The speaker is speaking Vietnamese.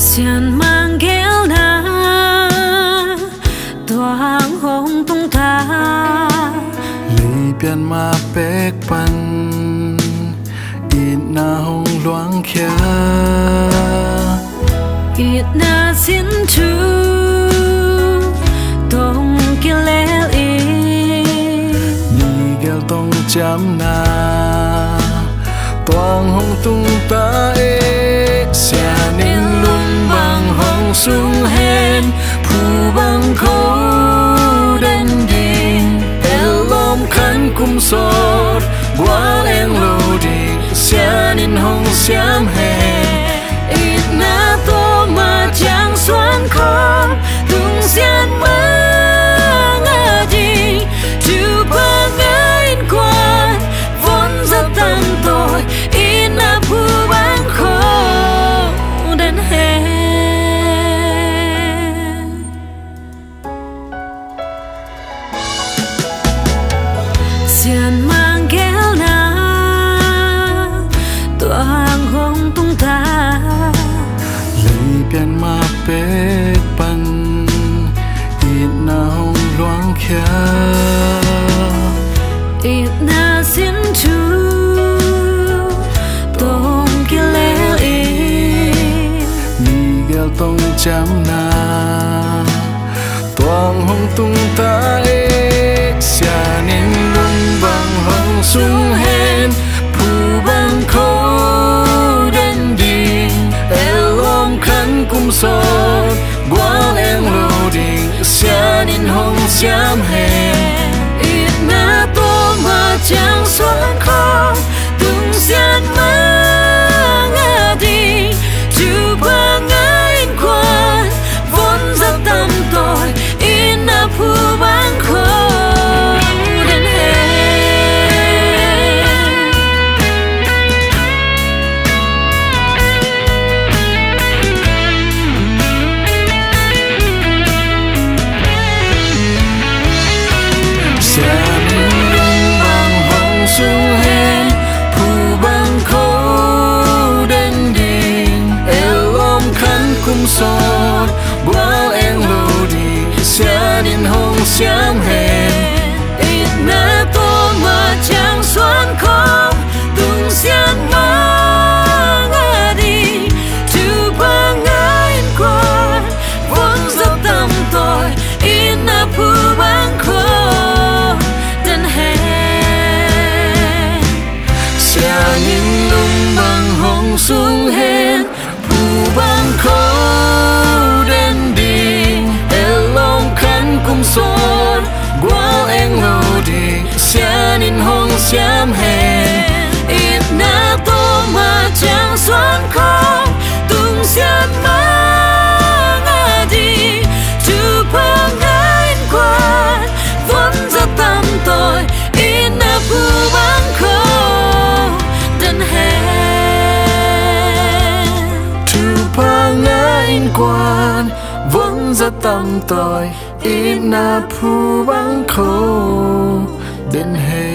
Xian mang kéo na toang hong tung ta lì biển mà bếc pan ít na hong loang khia ít na xin chu tông kia leo y ni gel tông chăm na toang hong tung ta xia ninh luôn bằng hong sung hen phu bằng khâu đen đình elom khăn cung sốt qua en lô đi xia ninh hong xiam hen ít na to mà chẳng xoan khó tung xian mang ở đi chú bằng anh quan vốn rất tan tội ít na phu bằng khâu đen hen xian mang kéo na toang hong tung ta lì biển mà bếc pan ít na hong loang khia ít na xin chu tông kia leo y ni gel tông chăm na toang hong tung ta xia ninh luôn bằng hong sung hen phu bằng khâu đen đình elom khăn cung sốt qua en lô đình xia ninh hong xiam hen ít na to mà chẳng xoan khó tung xian mang ở đi chú bằng anh quan vốn rất tâm tội ít na phu bằng khâu đen hen xia ninh luôn bằng hong sung hen phu bằng khâu đen đình elom khăn cung sốt qua en lô đi xia ninh hong xiam hen ít na to mà chẳng xoan khó tung xian mang ở đi chú bằng anh quan vốn rất tâm tội ít na phu bằng khâu đen hen xia ninh luôn bằng hong sung hen phu bằng khâu đen đình elom khăn cung sốt qua en lô đi xia ninh hong xiam hen ít na to mà chẳng xoan khó tung xian mang ở đi chú bằng anh quan vốn rất tâm tội ít na phu bằng khâu đen hen tu pa ngain quan vẫn rất tâm tội ít na phu bằng khâu đến hè